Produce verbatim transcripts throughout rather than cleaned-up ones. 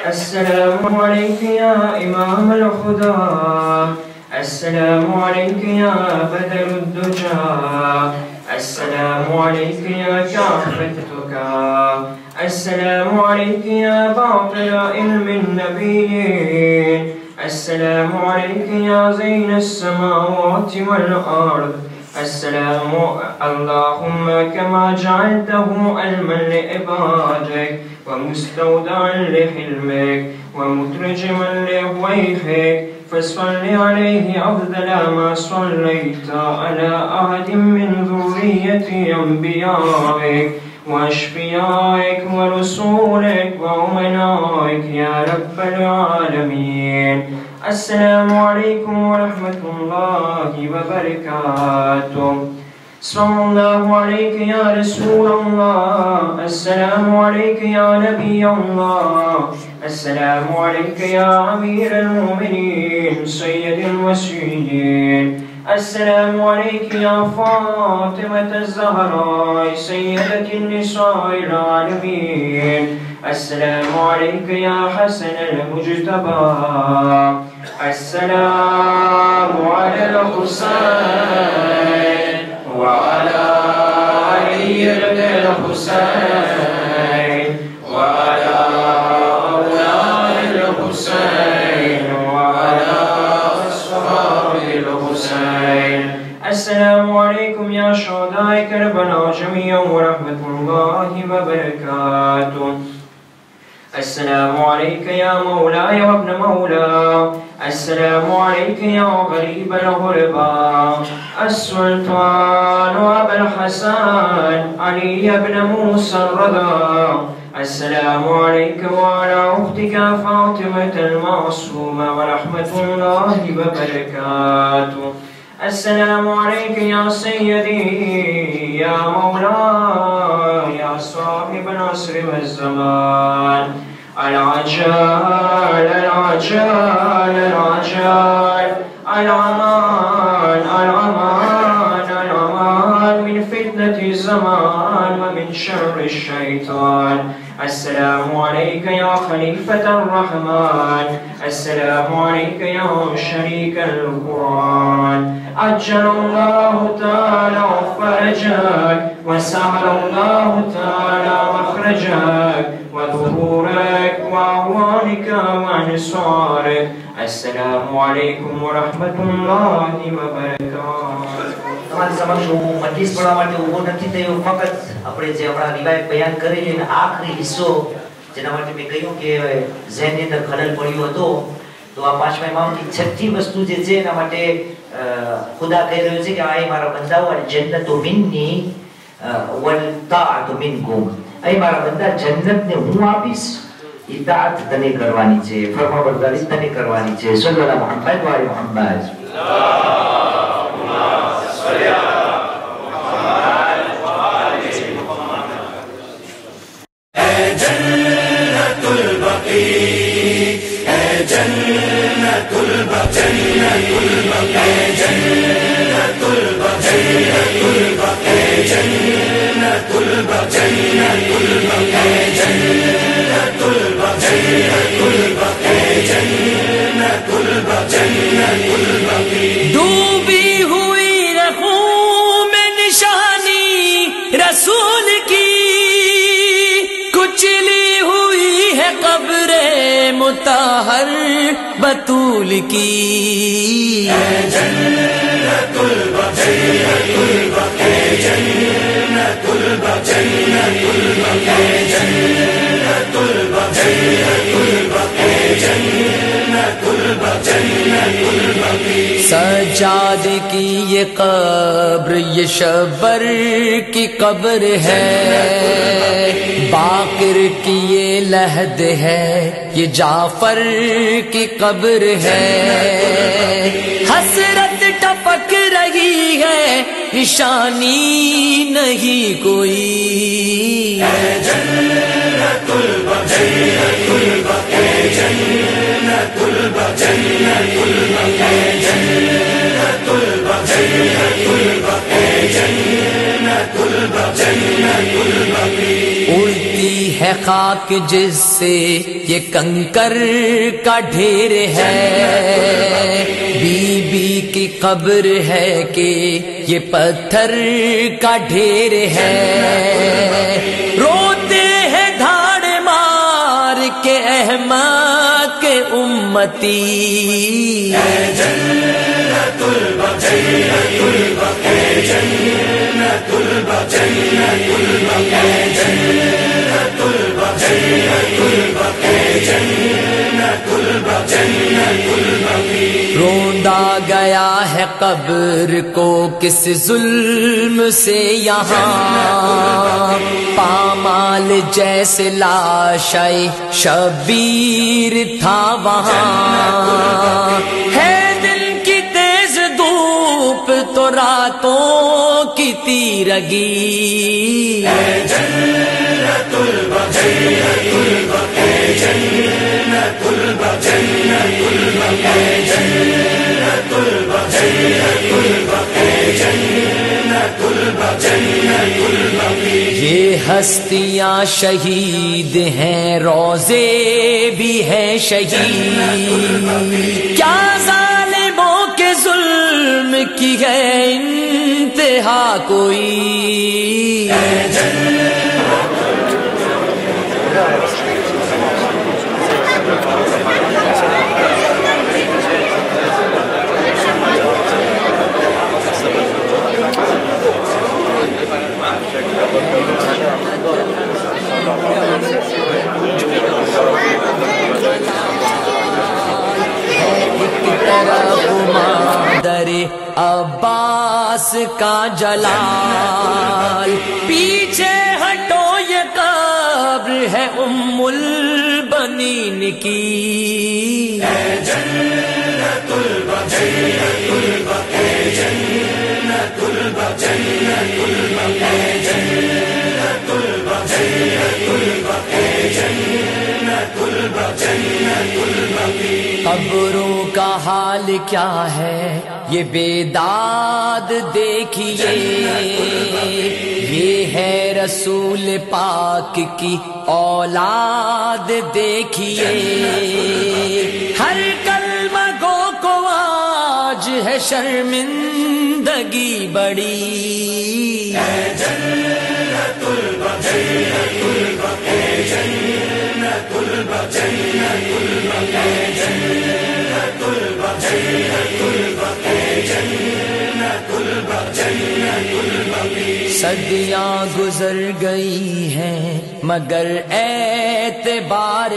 السلام عليك يا إمام الهدى السلام عليك يا بدر الدجى السلام عليك يا كافر التقى السلام عليك يا باطل علم النبيين السلام عليك يا زين السماوات والأرض السلام اللهم كما جعلته علما لعبادك ومستودعا لحلمك ومترجما لوحيك فصل عليه أفضل ما صليت على أحد من ذرية أنبيائك وأشفيائك ورسولك وأمنائك يا رب العالمين. السلام عليكم ورحمة الله وبركاته. صلى الله عليك يا رسول الله السلام عليك يا نبي الله السلام عليك يا أمير المؤمنين سيد المسيحيين السلام عليك يا فاطمة الزهراء سيدة النساء العالمين السلام عليك يا حسن المجتبى السلام على الحسين وعلى علي بن الحسين وعلى أولاد الحسين وعلى أصحاب الحسين. السلام عليكم يا شهداء كربلاء جميعا ورحمة الله وبركاته. السلام عليك يا مولاي وابن مولا السلام عليك يا غريب الغرباء السلطان أبا الحسن علي بن موسى الرضا السلام عليك وعلى أختك فاطمة المعصومة ورحمة الله وبركاته. السلام عليك يا سيدي يا مولاي يا صاحب العصر والزمان العجال العجال العجال الأمان الأمان الأمان من فتنة الزمان ومن شر الشيطان. السلام عليك يا خليفة الرحمن السلام عليك يا شريك القرآن عجل الله تعالى فرجك وسهل الله تعالى مخرجك وظهورك وأعوانك وأنصارك. السلام عليكم ورحمة الله وبركاته. તમારી સમક્ષ હું મજલિસ પઢવા માટે ઊભો નથી થયો, ફક્ત આપણે જે હમણાં રિવાયત બયાન કરેલી અને આખરી હિસ્સો જેના માટે મેં કહ્યું કે ઝહેનની અંદર ખલલ પડ્યો હતો, તો આ પાંચમા ઇમામની છઠ્ઠી વસ્તુ જે છે એના માટે ખુદા કહી રહ્યો છે કે આ મારા બંદાઓ અલ જન્નતુ મિન્ની વલ તાઅતુ મિનકુમ, અહીં મારા બંદા જન્નતને હું આપીશ, ઇતાઅત તને કરવાની છે, ફરમાબરદારી તને કરવાની છે. સલ્લલ્લાહુ મુહમ્મદ વ આલે મુહમ્મદ. डूबी हुई रखूं में निशानी रसूल की, कुचली हुई है कब्रे मुताहर बतूल की. जन्नतुल बक़ी जन्नतुल बक़ी जन्नतुल बक़ी जन्नतुल बक़ी जन्नतुल बक़ी जन्नतुल बक़ी. सजाद की ये कब्र ये शबर की कब्र है, बाकिर की ये लहद है, ये जाफर की कब्र है. हसरत टपक रही है निशानी नहीं कोई. जन्नतुल बक़ी जन्नतुल बक़ी जन्नतुल बक़ी जन्नतुल बक़ी जन्नतुल बक़ी जन्नतुल बक़ी जन्नतुल बक़ी. उड़ती ہے خاک جس سے یہ کنکر کا ڈھیر ہے، بی بی کی قبر ہے کہ یہ پتھر کا ڈھیر ہے، روتے ہیں دھاڑ مار کے احمد کے امتی، اے جنت البقیع اے جنت البقیع اے جنت البقیع اے جنت البقیع روندا گیا ہے قبر کو کس ظلم سے یہاں، پامال جیسے لاشائے شبیر تھا وہاں، ہے دن کی تیز دھوپ تو راتوں کی تیرگی، اے جنت البقیع اے جنت البقیع اے جنت البقیع اے جنت البقیع یہ ہستیاں شہید ہیں، روزے بھی ہیں شہید، کیا ظالموں کے ظلم کی ہے انتہا کوئی، اے جنت در عباس کا جلال، پیچھے ہٹو یہ قبر ہے ام البنین کی، اے جنت البقیع اے جنت البقیع اے جنت البقیع اے جنت البقیع قبروں کا حال کیا ہے یہ بیداد دیکھیے، یہ ہے رسول پاک کی اولاد دیکھیے، ہر کلمہ گو کو آج ہے شرمندگی بڑی، اے جنت البقیع اے جنت البقیع اے جنت البقیع اے جنت البقیع صدیاں گزر گئی ہیں مگر اعتبار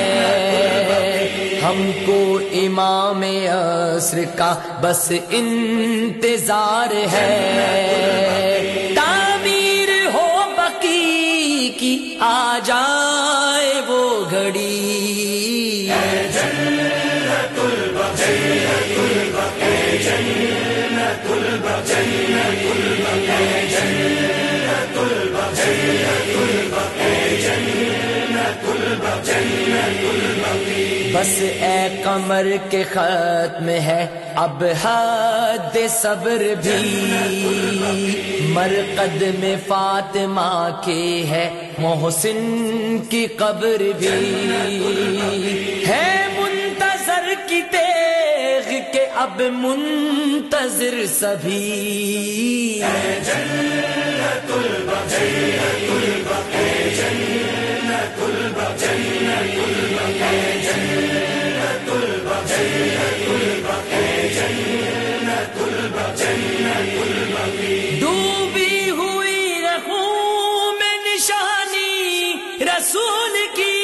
ہے، ہم کو امام عصر کا بس انتظار ہے، تعمیر ہو بقی کی آ جائے وہ گھڑی، اے جنت البقیع اے جنت البقیع اے جنت البقیع اے جنت البقیع بس اے قمر کے ختم ہے اب حد صبر بھی، مرقد میں فاطمہ کے ہے محسن کی قبر بھی، ہے منتظر کی تیغ کے اب منتظر سبھی، اے جنت البقیع اے جنت البقیع اے جنت البقیع اے جنت البقیع ڈوبی ہوئی رہوں میں نشانی رسول کی،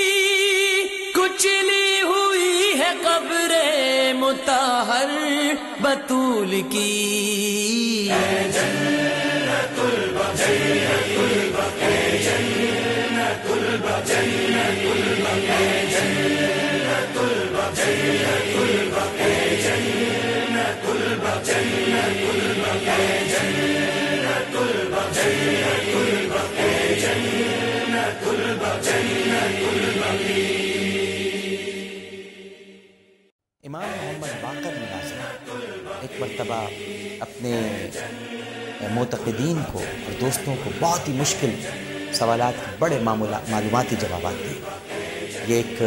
کچلی ہوئی ہے قبر مطہر بطول کی، اے جنت البقیع اے جنت البقیع اے جنت البقیع اے جنت البقیع اے جنت البقیع اے جنت البقیع امام محمد باقر ناظر ایک مرتبہ اپنے معتقدین کو اور دوستوں کو بہت ہی مشکل सवालात के बड़े मालूमाती जवाबात थे। ये एक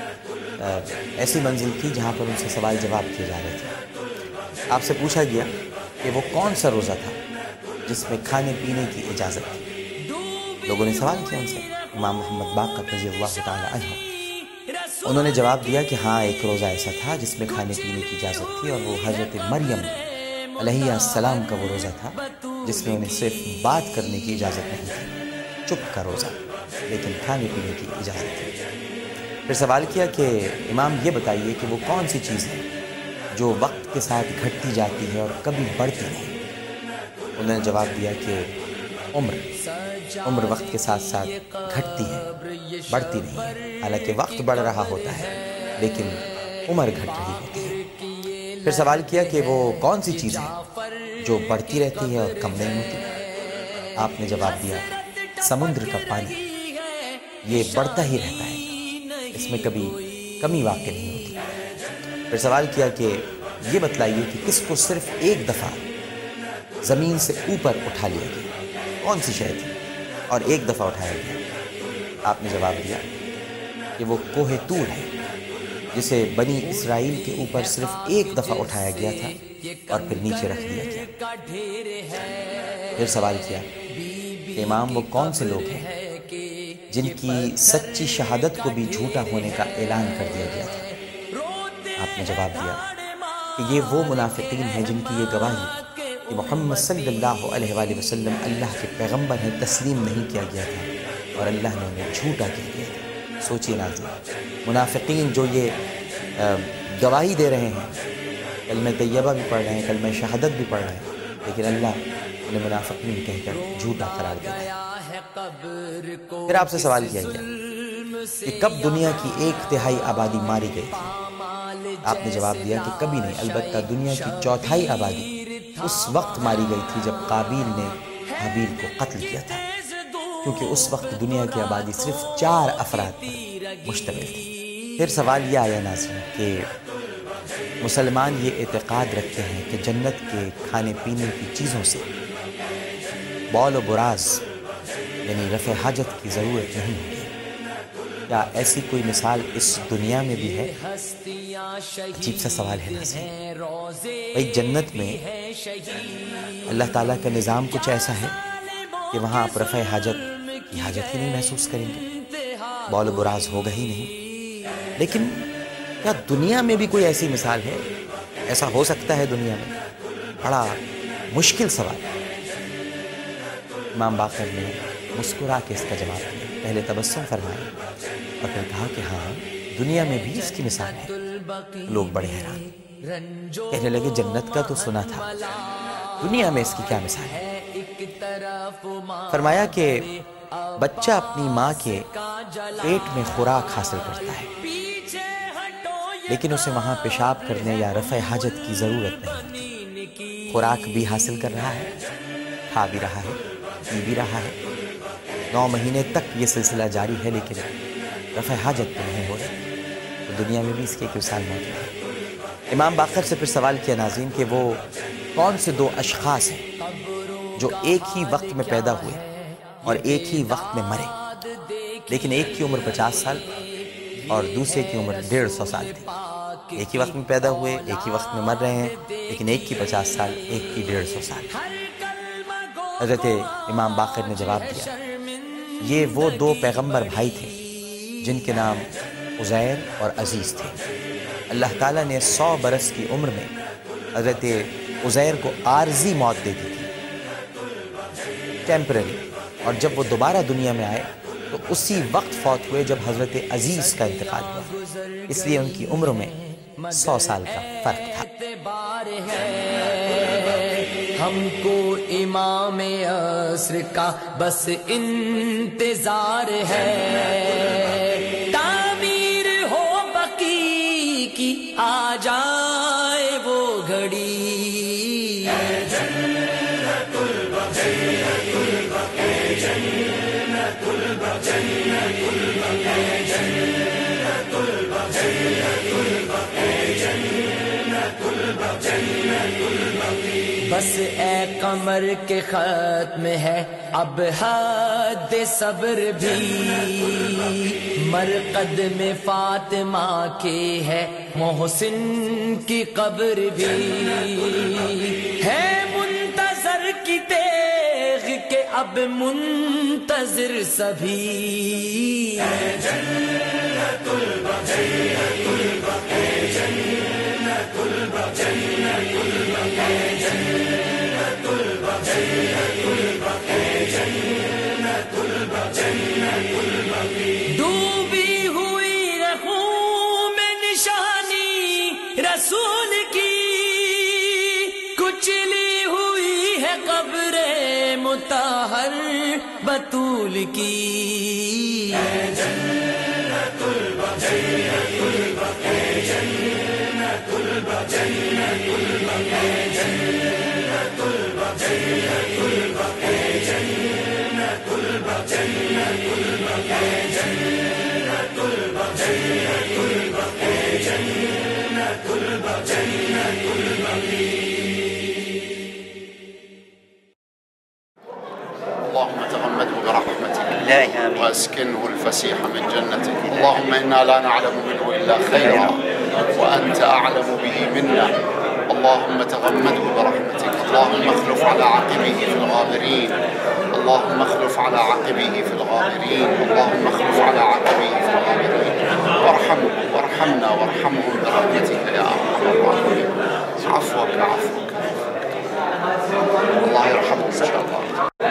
ऐसी मंजिल थी जहाँ पर उनसे सवाल जवाब किए जा रहे थे। आपसे पूछा गया कि वो कौन सा रोज़ा था जिसमें खाने पीने की इजाज़त थी। लोगों ने सवाल किया उनसे, इमाम मोहम्मद बाक़र रज़ियल्लाहु ताला अन्हु। उन्होंने जवाब दिया कि हाँ, एक रोज़ा ऐसा था जिसमें खाने पीने की इजाज़त थी, और वो हज़रत मरियम अलैहिस्सलाम का वो रोज़ा था जिसमें उन्हें सिर्फ बात करने की इजाज़त नहीं थी, चुप का रोज़ा, लेकिन खाने पीने की इजाज़त थी। फिर सवाल किया कि इमाम ये बताइए कि वो कौन सी चीज़ है जो वक्त के साथ घटती जाती है और कभी बढ़ती नहीं। उन्होंने जवाब दिया कि उम्र उम्र वक्त के साथ साथ घटती है, बढ़ती नहीं है। हालांकि वक्त बढ़ रहा होता है लेकिन उम्र घट रही होती है। फिर सवाल किया कि वो कौन सी चीज़ है जो बढ़ती रहती है और कम नहीं होती। आपने जवाब दिया, समुद्र का पानी, ये बढ़ता ही रहता है, इसमें कभी कमी वाक़ नहीं होती। फिर सवाल किया कि ये बतलाइए कि किसको सिर्फ एक दफ़ा ज़मीन से ऊपर उठा लिया गया, कौन सी शय थी और एक दफ़ा उठाया गया। आपने जवाब दिया कि वो कोहे तूर है जिसे बनी इसराइल के ऊपर सिर्फ एक दफ़ा उठाया गया था और फिर नीचे रख दिया गया। फिर सवाल किया कि इमाम वो कौन से लोग हैं जिनकी सच्ची शहादत को भी झूठा होने का ऐलान कर दिया गया था। आपने जवाब दिया कि ये वो मुनाफिकीन हैं जिनकी ये गवाही कि मोहम्मद सल्लल्लाहु अलैहि वसल्लम अल्लाह के पैगंबर हैं तस्लीम नहीं किया गया था और अल्लाह ने उन्हें झूठा कह दिया था। सोचिए नाज़रीन, मुनाफिकीन जो ये गवाही दे रहे हैं, कलमा तैयबा भी पढ़ रहे हैं, कलमा शहादत भी पढ़ रहे हैं, लेकिन अल्लाह उन्हें मुनाफिकीन कहकर झूठा करार दे रहा है। फिर आपसे सवाल किया गया कि कब दुनिया की एक तिहाई आबादी मारी गई थी। आपने जवाब दिया कि कभी नहीं, अलबत्ता दुनिया की चौथाई आबादी उस वक्त मारी गई थी जब काबिल ने हाबिल को कत्ल किया था, क्योंकि उस वक्त दुनिया की आबादी सिर्फ चार अफराद पर मुश्तमिल थी। फिर सवाल यह आया नाज़रीन कि मुसलमान ये एतक़ाद रखते हैं कि जन्नत के खाने पीने की चीज़ों से बौल और बुराज यानी रफ़े हाजत की ज़रूरत नहीं होगी। क्या ऐसी कोई मिसाल इस दुनिया में भी है? अजीब सा सवाल है नाज़रीन। भाई जन्नत में अल्लाह ताला का निज़ाम कुछ ऐसा है कि वहाँ आप रफ़े हाजत की हाजत ही नहीं महसूस करेंगे, बौल बुराज होगा ही नहीं। लेकिन क्या दुनिया में भी कोई ऐसी मिसाल है? ऐसा हो सकता है दुनिया में? बड़ा मुश्किल सवाल। इमाम बाक़र ने मुस्कुरा के इसका जवाब दिया, पहले तबस्सुम फरमाया और फिर कहा कि हाँ, दुनिया में भी इसकी मिसाल है। लोग बड़े हैरान, कहने लगे जन्नत का तो सुना था, दुनिया में इसकी क्या मिसाल है? फरमाया कि बच्चा अपनी माँ के पेट में खुराक हासिल करता है, लेकिन उसे वहाँ पेशाब करने या रफ़े हाजत की ज़रूरत नहीं। खुराक भी हासिल कर रहा है, खा भी रहा है, पी भी रहा है, नौ महीने तक ये सिलसिला जारी है, लेकिन रफ़े हाजत तो नहीं हो रही। तो दुनिया में भी इसकी एक मिसाल मौजूद है। इमाम बाक़र से फिर सवाल किया नाज़रीन कि वो कौन से दो अशख़ास हैं जो एक ही वक्त में पैदा हुए और एक ही वक्त में मरे, लेकिन एक की उम्र पचास साल और दूसरे की उम्र डेढ़ सौ साल थी। एक ही वक्त में पैदा हुए, एक ही वक्त में मर रहे हैं, लेकिन एक की पचास साल, एक की डेढ़ सौ साल। हज़रत इमाम बाक़र ने जवाब दिया, ये वो दो पैगंबर भाई थे जिनके नाम उज़ैर और अज़ीज़ थे। अल्लाह ताला ने सौ बरस की उम्र में हज़रत उज़ैर को आर्जी मौत दे दी थी, टेम्पररी, और जब वो दोबारा दुनिया में आए तो उसी वक्त फौत हुए जब हज़रत अज़ीज़ का इंतकाल हुआ। इसलिए उनकी उम्र में सौ साल का फ़र्क था। हमको इमाम अस्र का बस इंतजार है, तामीर हो बकी की आ जाए वो घड़ी। بس اے قمر کے ختم ہے اب حد صبر بھی، مرقد میں فاطمہ کی ہے محسن کی قبر بھی، ہے منتظر کی تیغ کے اب منتظر سبھی، جنت البقیع جنت البقیع جنت البقیع ڈوبی ہوئی رہوں میں نشانی رسول کی، کچلی ہوئی ہے قبر مطہر بطول کی، جنت البقیع جنت البقیع جنت البقیع جنت اللهم تغمده برحمتك واسكنه الفسيح من جنتك. اللهم إنا لا نعلم منه إلا خيرا وأنت أعلم به منا. اللهم تغمده برحمتك. اللهم اخلف على عقبه في الغابرين. اللهم اخلف على عقبه في الغابرين. اللهم اخلف على عقبه في الغابرين. وارحمه وارحمنا وارحمهم برحمتك يا أرحم الراحمين. عفوك عفوك الله يرحمه إن شاء الله.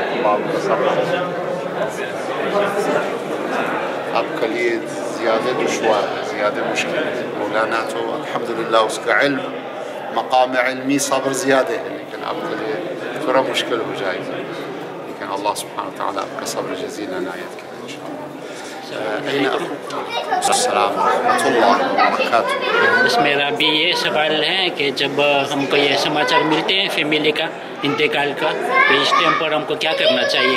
आपके लिए ज़्यादा दुश्वार है, ज़्यादा मुश्किल है. मौलाना तो अल्हम्दुलिल्लाह उसका इल्म मकाम इल्मी सब्र ज़्यादा है, लेकिन आपके लिए थोड़ा मुश्किल हो जाएगा, लेकिन अल्लाह सुब्हानहू व तआला आपका सब्र जज़ील अनायत करे इंशाअल्लाह. أين أخوك؟ السلام ورحمة الله وبركاته. बस मेरा भी ये सवाल है कि जब हमको ये समाचार मिलते हैं फैमिली का इंतकाल का, तो इस टाइम पर हमको क्या करना चाहिए?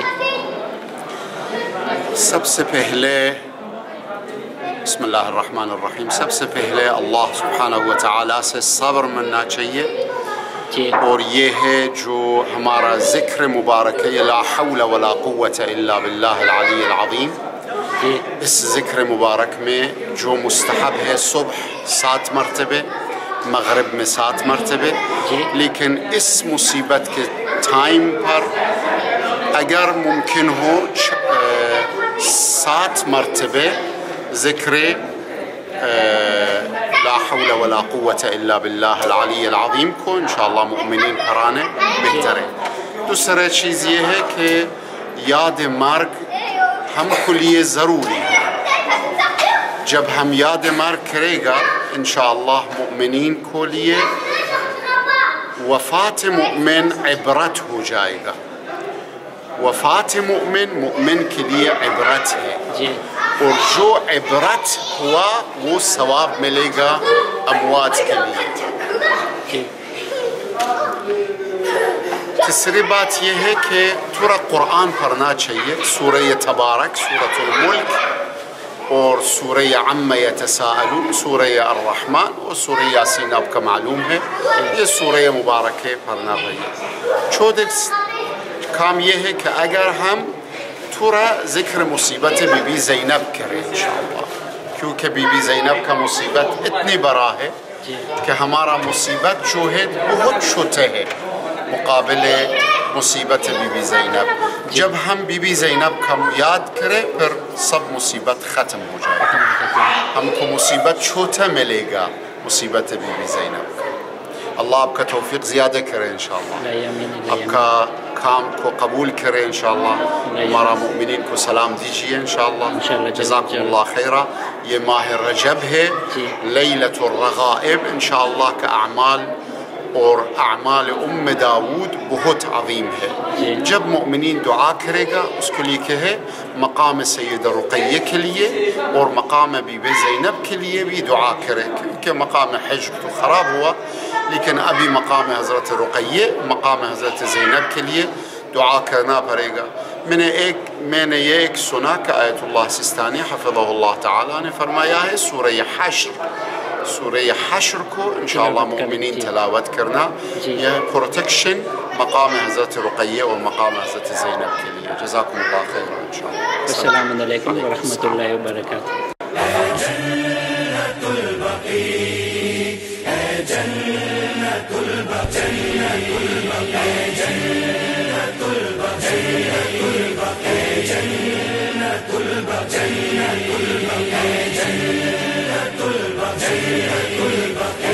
सबसे पहले बिस्मिल्लाहिर्रहमानिर्रहीम, सबसे पहले अल्लाह सुब्हानहू व तआला से सब्र मानना चाहिए, और ये है जो हमारा ज़िक्र मुबारक है, ला हौल वला कुव्वत इल्ला बिल्लाहिल अलीय्यिल अज़ीम. इस ज़िक्र मुबारक में जो मुस्तहब है सुबह सात मरतबे, मगरिब में सात मरतबे, लेकिन इस मुसीबत के टाइम पर अगर मुमकिन हो सात मरतबे ज़िक्र ला हौल वला कुव्वत इल्ला बिल्लाहिल अलीय्यिल अज़ीम को इंशाअल्लाह मुमिनीन कराने बेहतर है. दूसरा चीज़ ये है कि याद मर्ग हमको लिए ज़रूरी है. जब हम याद मर्ग करेगा इंशाअल्लाह मुमिनीन को लिए वफ़ात मुमिन इबरत हो जाएगा. वफ़ात मुमिन मुमिन के लिए इबरत है, और जो इबरत हुआ वो सवाब मिलेगा अमवात के लिए. तीसरी बात यह है कि थोड़ा कुरान पढ़ना चाहिए. सूरह तबारक, सूरतुल मुल्क और सूरह अम्मा यतसाअलून, सूरह अर्रहमान और सूरह यासीन आपका मालूम है, ये सूरह मुबारक है, पढ़ना चाहिए. चौथे काम यह है कि अगर हम थोड़ा ज़िक्र मुसीबत बीबी ज़ैनब करें इंशाअल्लाह, क्योंकि बीबी ज़ैनब का मुसीबत इतनी बड़ा है कि हमारा मुसीबत जो है बहुत छोटे है मुकाबले मुसीबत बीबी ज़ैनब. जब हम बीबी ज़ैनब का याद करें फिर सब मुसीबत ख़त्म हो जाएगी. हमको मुसीबत छोटा मिलेगा मुसीबत बीबी ज़ैनब का. अल्लाह आपका तौफीक ज़्यादा करे इंशाअल्लाह, आपका काम को कबूल करे इंशाअल्लाह. हमारा मुमिनीन को सलाम दीजिए इंशाअल्लाह. जज़ाकुमुल्लाह खैरा. ये माह रजब है, लैलतुर रग़ाइब इंशाअल्लाह का अमाल और अमाल उम्म दाऊद बहुत अज़ीम है. जब मुमिनीन दुआ करेगा उसके लिए कहे मकाम सैयद रुक़ैया के लिए और मकाम बीबी ज़ैनब के लिए भी दुआ करें, क्योंकि मकाम हज तो ख़राब हुआ, लेकिन अभी मकाम हज़रत रुक़ैया, मकाम हज़रत ज़ैनब के लिए दुआ करना पड़ेगा. मैंने एक मैंने ये एक सुना कि आयतुल्लाह सिस्तानी हफ़िज़हुल्लाह ताला ने फरमाया है सूरह हश्र سورہ حشر کو انشاءاللہ تلاوت کریں، مومنین جی۔ تلاوت کرنا. جی۔ یہ پروٹیکشن مقام حضرت رقیہ اور مقام حضرت زینب کے لیے. جزاکم اللہ خیر انشاءاللہ. السلام علیکم ورحمۃ اللہ وبرکاتہ. جنت البقیع ہے جنت البقیع جنت البقیع جنت البقیع جنت البقیع جنت البقیع